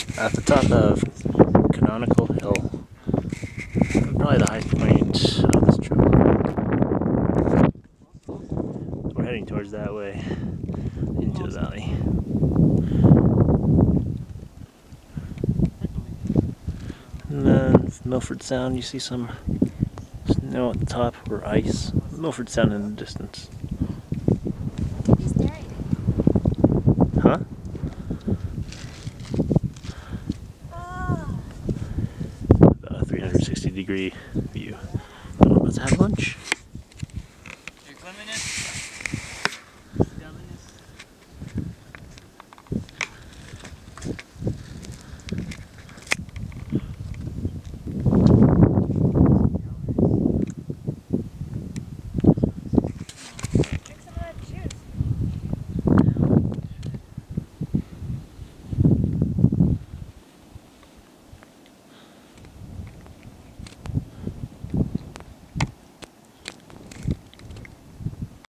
at the top of Canonical Hill. Probably the high point of this trip. We're heading towards that way into the valley. And then Milford Sound, you see some snow at the top or ice. Milford Sound in the distance. Huh? About a 360-degree view. Let's have lunch.